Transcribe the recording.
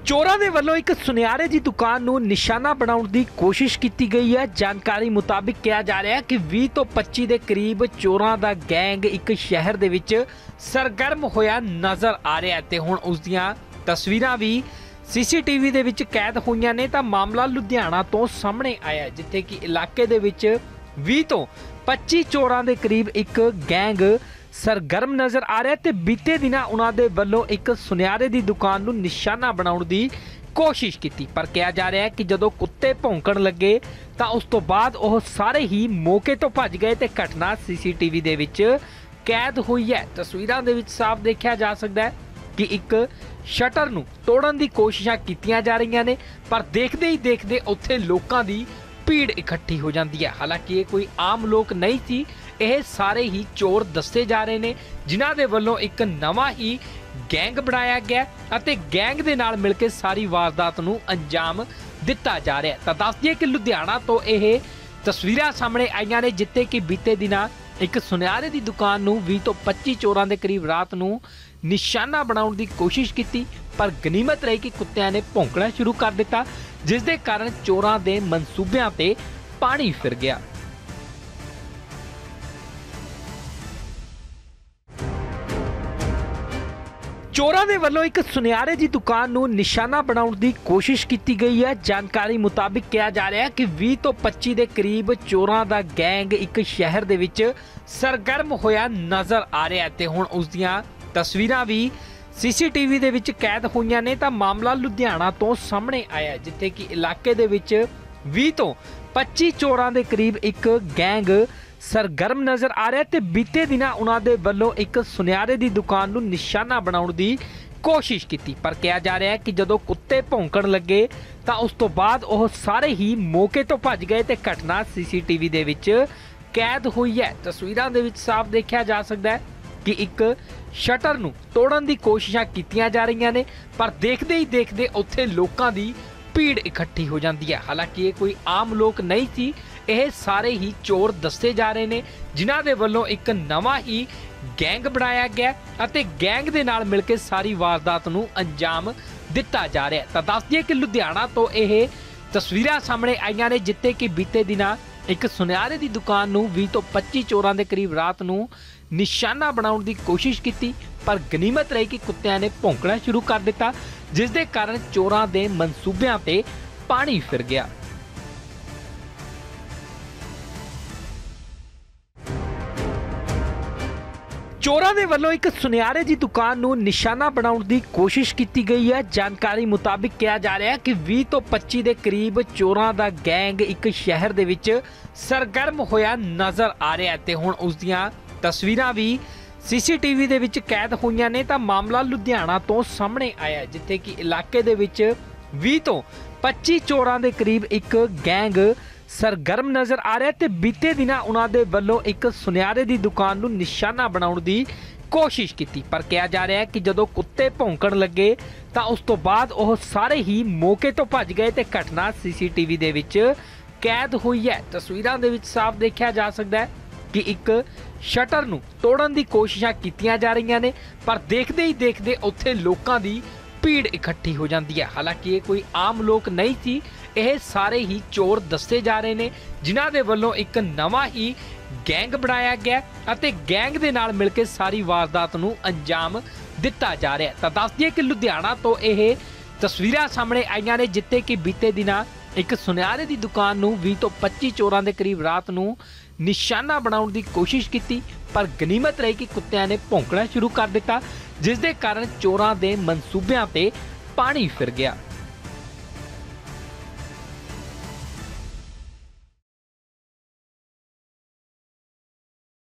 ਚੋਰਾਂ ਦੇ ਵੱਲੋਂ ਇੱਕ ਸੁਨਿਆਰੇ ਦੀ ਦੁਕਾਨ ਨੂੰ ਨਿਸ਼ਾਨਾ ਬਣਾਉਣ ਦੀ ਕੋਸ਼ਿਸ਼ ਕੀਤੀ ਗਈ ਹੈ। ਜਾਣਕਾਰੀ ਮੁਤਾਬਿਕ ਕਿਹਾ ਜਾ ਰਿਹਾ ਹੈ ਕਿ 20 ਤੋਂ 25 ਦੇ ਕਰੀਬ ਚੋਰਾਂ ਦਾ ਗੈਂਗ ਇੱਕ ਸ਼ਹਿਰ ਦੇ ਵਿੱਚ ਸਰਗਰਮ ਹੋਇਆ ਨਜ਼ਰ ਆ ਰਿਹਾ ਹੈ ਤੇ ਹੁਣ ਉਸ ਦੀਆਂ ਤਸਵੀਰਾਂ ਵੀ ਸੀਸੀਟੀਵੀ ਦੇ ਵਿੱਚ ਕੈਦ ਹੋਈਆਂ ਨੇ। ਤਾਂ ਮਾਮਲਾ ਲੁਧਿਆਣਾ ਤੋਂ ਸਾਹਮਣੇ ਆਇਆ ਜਿੱਥੇ ਕਿ ਇਲਾਕੇ ਦੇ ਵਿੱਚ 20 ਤੋਂ 25 ਚੋਰਾਂ ਦੇ ਕਰੀਬ ਇੱਕ ਗੈਂਗ ਸਰਗਰਮ ਨਜ਼ਰ ਆ ਰਿਹਾ ਤੇ ਬੀਤੇ ਦਿਨਾਂ ਉਹਨਾਂ ਦੇ ਵੱਲੋਂ ਇੱਕ ਸੁਨਿਆਰੇ ਦੀ ਦੁਕਾਨ ਨੂੰ ਨਿਸ਼ਾਨਾ ਬਣਾਉਣ ਦੀ ਕੋਸ਼ਿਸ਼ ਕੀਤੀ, ਪਰ ਕਿਹਾ ਜਾ ਰਿਹਾ ਹੈ ਕਿ ਜਦੋਂ ਕੁੱਤੇ ਭੌਂਕਣ ਲੱਗੇ ਤਾਂ ਉਸ ਤੋਂ ਬਾਅਦ ਉਹ ਸਾਰੇ ਹੀ ਮੌਕੇ ਤੋਂ ਭੱਜ ਗਏ ਤੇ ਘਟਨਾ ਸੀਸੀਟੀਵੀ ਦੇ ਵਿੱਚ ਕੈਦ ਹੋਈ ਹੈ। ਤਸਵੀਰਾਂ ਦੇ ਵਿੱਚ ਸਾਫ਼ ਦੇਖਿਆ ਜਾ ਸਕਦਾ ਹੈ ਕਿ ਇੱਕ ਸ਼ਟਰ ਨੂੰ ਤੋੜਨ ਦੀ ਕੋਸ਼ਿਸ਼ਾਂ ਕੀਤੀਆਂ ਜਾ ਰਹੀਆਂ ਨੇ, ਪਰ ਦੇਖਦੇ ਹੀ ਦੇਖਦੇ ਉੱਥੇ ਲੋਕਾਂ ਦੀ ਭੀੜ ਇਕੱਠੀ ਹੋ ਜਾਂਦੀ ਹੈ। ਹਾਲਾਂਕਿ ਇਹ ਕੋਈ ਆਮ ਲੋਕ ਨਹੀਂ ਸੀ, ਇਹ ਸਾਰੇ ਹੀ ਚੋਰ ਦੱਸੇ ਜਾ ਰਹੇ ਨੇ ਜਿਨ੍ਹਾਂ ਦੇ ਵੱਲੋਂ ਇੱਕ ਨਵਾਂ ਹੀ ਗੈਂਗ ਬਣਾਇਆ ਗਿਆ ਅਤੇ ਗੈਂਗ ਦੇ ਨਾਲ ਮਿਲ ਕੇ ਸਾਰੀ ਵਾਰਦਾਤ ਨੂੰ ਅੰਜਾਮ ਦਿੱਤਾ ਜਾ ਰਿਹਾ। ਤਾਂ ਦੱਸ ਦਈਏ ਕਿ ਲੁਧਿਆਣਾ ਤੋਂ ਇਹ ਤਸਵੀਰਾਂ ਸਾਹਮਣੇ ਆਈਆਂ ਨੇ ਜਿੱਥੇ ਕਿ ਬੀਤੇ ਦਿਨਾਂ ਇੱਕ ਸੁਨਿਆਰੇ ਦੀ ਦੁਕਾਨ ਨੂੰ 20 ਤੋਂ 25 ਚੋਰਾਂ ਦੇ ਕਰੀਬ ਰਾਤ ਨੂੰ ਨਿਸ਼ਾਨਾ ਬਣਾਉਣ ਦੀ ਕੋਸ਼ਿਸ਼ ਕੀਤੀ, ਪਰ ਗਨੀਮਤ ਰਹੀ ਕਿ ਕੁੱਤਿਆਂ ਨੇ ਭੌਂਕਣਾ ਸ਼ੁਰੂ ਕਰ ਦਿੱਤਾ ਜਿਸ ਦੇ ਕਾਰਨ ਚੋਰਾਂ ਦੇ ਮਨਸੂਬਿਆਂ ਤੇ ਪਾਣੀ ਫਿਰ ਗਿਆ। ਚੋਰਾਂ ਦੇ ਵੱਲੋਂ ਇੱਕ ਸੁਨਿਆਰੇ ਦੀ ਦੁਕਾਨ ਨੂੰ ਨਿਸ਼ਾਨਾ ਬਣਾਉਣ ਦੀ ਕੋਸ਼ਿਸ਼ ਕੀਤੀ ਗਈ ਹੈ। ਜਾਣਕਾਰੀ ਮੁਤਾਬਿਕ ਕਿਹਾ ਜਾ ਰਿਹਾ ਹੈ ਕਿ 20 ਤੋਂ 25 ਦੇ ਕਰੀਬ ਚੋਰਾਂ ਦਾ ਗੈਂਗ ਇੱਕ ਸ਼ਹਿਰ ਦੇ ਵਿੱਚ ਸਰਗਰਮ ਹੋਇਆ ਨਜ਼ਰ ਆ ਰਿਹਾ ਤੇ ਹੁਣ ਉਸ ਦੀਆਂ ਤਸਵੀਰਾਂ ਵੀ ਸੀਸੀਟੀਵੀ ਦੇ ਵਿੱਚ ਕੈਦ ਹੋਈਆਂ ਨੇ। ਤਾਂ ਮਾਮਲਾ ਲੁਧਿਆਣਾ ਤੋਂ ਸਾਹਮਣੇ ਆਇਆ ਜਿੱਥੇ ਕਿ ਇਲਾਕੇ ਦੇ ਵਿੱਚ 20 ਤੋਂ 25 ਚੋਰਾਂ ਦੇ ਕਰੀਬ ਇੱਕ ਗੈਂਗ ਸਰਗਰਮ ਨਜ਼ਰ ਆ ਰਿਹਾ ਤੇ ਬੀਤੇ ਦਿਨਾਂ ਉਹਨਾਂ ਦੇ ਵੱਲੋਂ ਇੱਕ ਸੁਨਿਆਰੇ ਦੀ ਦੁਕਾਨ ਨੂੰ ਨਿਸ਼ਾਨਾ ਬਣਾਉਣ ਦੀ ਕੋਸ਼ਿਸ਼ ਕੀਤੀ, ਪਰ ਕਿਹਾ ਜਾ ਰਿਹਾ ਹੈ ਕਿ ਜਦੋਂ ਕੁੱਤੇ ਭੌਂਕਣ ਲੱਗੇ ਤਾਂ ਉਸ ਤੋਂ ਬਾਅਦ ਉਹ ਸਾਰੇ ਹੀ ਮੌਕੇ ਤੋਂ ਭੱਜ ਗਏ ਤੇ ਘਟਨਾ ਸੀਸੀਟੀਵੀ ਦੇ ਵਿੱਚ ਕੈਦ ਹੋਈ ਹੈ। ਤਸਵੀਰਾਂ ਦੇ ਵਿੱਚ ਸਾਫ਼ ਦੇਖਿਆ ਜਾ ਸਕਦਾ ਹੈ ਕਿ ਇੱਕ ਸ਼ਟਰ ਨੂੰ ਤੋੜਨ ਦੀ ਕੋਸ਼ਿਸ਼ਾਂ ਕੀਤੀਆਂ ਜਾ ਰਹੀਆਂ ਨੇ, ਪਰ ਦੇਖਦੇ ਹੀ ਦੇਖਦੇ ਉੱਥੇ ਲੋਕਾਂ ਦੀ ਭੀੜ ਇਕੱਠੀ ਹੋ ਜਾਂਦੀ ਹੈ। ਹਾਲਾਂਕਿ ਇਹ ਕੋਈ ਆਮ ਲੋਕ ਨਹੀਂ ਸੀ, ਇਹ ਸਾਰੇ ਹੀ ਚੋਰ ਦੱਸੇ ਜਾ ਰਹੇ ਨੇ ਜਿਨ੍ਹਾਂ ਦੇ ਵੱਲੋਂ ਇੱਕ ਨਵਾਂ ਹੀ ਗੈਂਗ ਬਣਾਇਆ ਗਿਆ ਅਤੇ ਗੈਂਗ ਦੇ ਨਾਲ ਮਿਲ ਕੇ ਸਾਰੀ ਵਾਰਦਾਤ ਨੂੰ ਅੰਜਾਮ ਦਿੱਤਾ ਜਾ ਰਿਹਾ। ਤਾਂ ਦੱਸ ਦਈਏ ਕਿ ਲੁਧਿਆਣਾ ਤੋਂ ਇਹ ਤਸਵੀਰਾਂ ਸਾਹਮਣੇ ਆਈਆਂ ਨੇ ਜਿੱਥੇ ਕਿ ਬੀਤੇ ਦਿਨਾਂ ਇੱਕ ਸੁਨਿਆਰੇ ਦੀ ਦੁਕਾਨ ਨੂੰ 20 ਤੋਂ 25 ਚੋਰਾਂ ਦੇ ਕਰੀਬ ਰਾਤ ਨੂੰ ਨਿਸ਼ਾਨਾ ਬਣਾਉਣ ਦੀ ਕੋਸ਼ਿਸ਼ ਕੀਤੀ, ਪਰ ਗਨੀਮਤ ਰਹੀ ਕਿ ਕੁੱਤਿਆਂ ਨੇ ਭੌਂਕਣਾ ਸ਼ੁਰੂ ਕਰ ਦਿੱਤਾ ਜਿਸ ਦੇ ਕਾਰਨ ਚੋਰਾਂ ਦੇ ਮਨਸੂਬਿਆਂ ਤੇ ਪਾਣੀ ਫਿਰ ਗਿਆ। ਚੋਰਾਂ ਦੇ ਵੱਲੋਂ ਇੱਕ ਸੁਨਿਆਰੇ ਦੀ ਦੁਕਾਨ ਨੂੰ ਨਿਸ਼ਾਨਾ ਬਣਾਉਣ ਦੀ ਕੋਸ਼ਿਸ਼ ਕੀਤੀ ਗਈ ਹੈ। ਜਾਣਕਾਰੀ ਮੁਤਾਬਿਕ ਕਿਹਾ ਜਾ ਰਿਹਾ ਹੈ ਕਿ 20 ਤੋਂ 25 ਦੇ ਕਰੀਬ ਚੋਰਾਂ ਦਾ ਗੈਂਗ ਇੱਕ ਸ਼ਹਿਰ ਦੇ ਵਿੱਚ ਸਰਗਰਮ ਹੋਇਆ ਨਜ਼ਰ ਆ ਰਿਹਾ ਤੇ ਹੁਣ ਉਸ ਦੀਆਂ ਤਸਵੀਰਾਂ ਵੀ ਸੀਸੀਟੀਵੀ ਦੇ ਵਿੱਚ ਕੈਦ ਹੋਈਆਂ ਨੇ। ਤਾਂ ਮਾਮਲਾ ਲੁਧਿਆਣਾ ਤੋਂ ਸਾਹਮਣੇ ਆਇਆ ਜਿੱਥੇ ਕਿ ਇਲਾਕੇ ਦੇ ਵਿੱਚ 20 ਤੋਂ 25 ਚੋਰਾਂ ਦੇ ਕਰੀਬ ਇੱਕ ਗੈਂਗ ਸਰਗਰਮ ਨਜ਼ਰ ਆ ਰਿਹਾ ਤੇ ਬੀਤੇ ਦਿਨਾਂ ਉਹਨਾਂ ਦੇ ਵੱਲੋਂ ਇੱਕ ਸੁਨਿਆਰੇ ਦੀ ਦੁਕਾਨ ਨੂੰ ਨਿਸ਼ਾਨਾ ਬਣਾਉਣ ਦੀ ਕੋਸ਼ਿਸ਼ ਕੀਤੀ, ਪਰ ਕਿਹਾ ਜਾ ਰਿਹਾ ਹੈ ਕਿ ਜਦੋਂ ਕੁੱਤੇ ਭੌਂਕਣ ਲੱਗੇ ਤਾਂ ਉਸ ਤੋਂ ਬਾਅਦ ਉਹ ਸਾਰੇ ਹੀ ਮੌਕੇ ਤੋਂ ਭੱਜ ਗਏ ਤੇ ਘਟਨਾ ਸੀਸੀਟੀਵੀ ਦੇ ਵਿੱਚ ਕੈਦ ਹੋਈ ਹੈ। ਤਸਵੀਰਾਂ ਦੇ ਵਿੱਚ ਸਾਫ਼ ਦੇਖਿਆ ਜਾ ਸਕਦਾ ਹੈ ਕਿ ਇੱਕ ਸ਼ਟਰ ਨੂੰ ਤੋੜਨ ਦੀ ਕੋਸ਼ਿਸ਼ਾਂ ਕੀਤੀਆਂ ਜਾ ਰਹੀਆਂ ਨੇ, ਪਰ ਦੇਖਦੇ ਹੀ ਦੇਖਦੇ ਉੱਥੇ ਲੋਕਾਂ ਦੀ ਭੀੜ ਇਕੱਠੀ ਹੋ ਜਾਂਦੀ ਹੈ। ਹਾਲਾਂਕਿ ਇਹ ਕੋਈ ਆਮ ਲੋਕ ਨਹੀਂ ਸੀ, ਇਹ ਸਾਰੇ ਹੀ ਚੋਰ ਦੱਸੇ ਜਾ ਰਹੇ ਨੇ ਜਿਨ੍ਹਾਂ ਦੇ ਵੱਲੋਂ ਇੱਕ ਨਵਾਂ ਹੀ ਗੈਂਗ ਬਣਾਇਆ ਗਿਆ ਅਤੇ ਗੈਂਗ ਦੇ ਨਾਲ ਮਿਲ ਕੇ ਸਾਰੀ ਵਾਰਦਾਤ ਨੂੰ ਅੰਜਾਮ ਦਿੱਤਾ ਜਾ ਰਿਹਾ। ਤਾਂ ਦੱਸ ਦਈਏ ਕਿ ਲੁਧਿਆਣਾ ਤੋਂ ਇਹ ਤਸਵੀਰਾਂ ਸਾਹਮਣੇ ਆਈਆਂ ਨੇ ਜਿੱਥੇ ਕਿ ਬੀਤੇ ਦਿਨਾਂ ਇੱਕ ਸੁਨਿਆਰੇ ਦੀ ਦੁਕਾਨ ਨੂੰ 20 ਤੋਂ 25 ਚੋਰਾਂ ਦੇ ਕਰੀਬ ਰਾਤ ਨੂੰ ਨਿਸ਼ਾਨਾ ਬਣਾਉਣ ਦੀ ਕੋਸ਼ਿਸ਼ ਕੀਤੀ, ਪਰ ਗਨੀਮਤ ਰਹੀ ਕਿ ਕੁੱਤਿਆਂ ਨੇ ਭੌਂਕਣਾ ਸ਼ੁਰੂ ਕਰ ਦਿੱਤਾ ਜਿਸ ਦੇ ਕਾਰਨ ਚੋਰਾਂ ਦੇ ਮਨਸੂਬਿਆਂ ਤੇ ਪਾਣੀ ਫਿਰ ਗਿਆ।